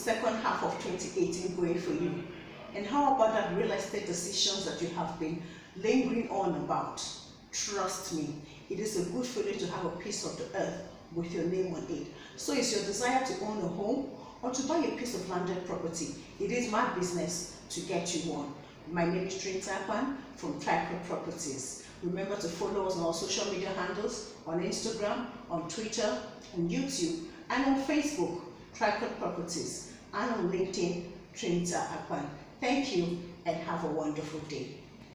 second half of 2018 going for you? And how about that real estate decisions that you have been lingering on about? Trust me, it is a good feeling to have a piece of the earth with your name on it. So it's your desire to own a home or to buy a piece of landed property. It is my business to get you one. My name is Trinita Akpan from Tricod Properties. Remember to follow us on our social media handles, on Instagram, on Twitter, on YouTube, and on Facebook, Tricod Properties, and on LinkedIn, Trinita Akpan. Thank you and have a wonderful day.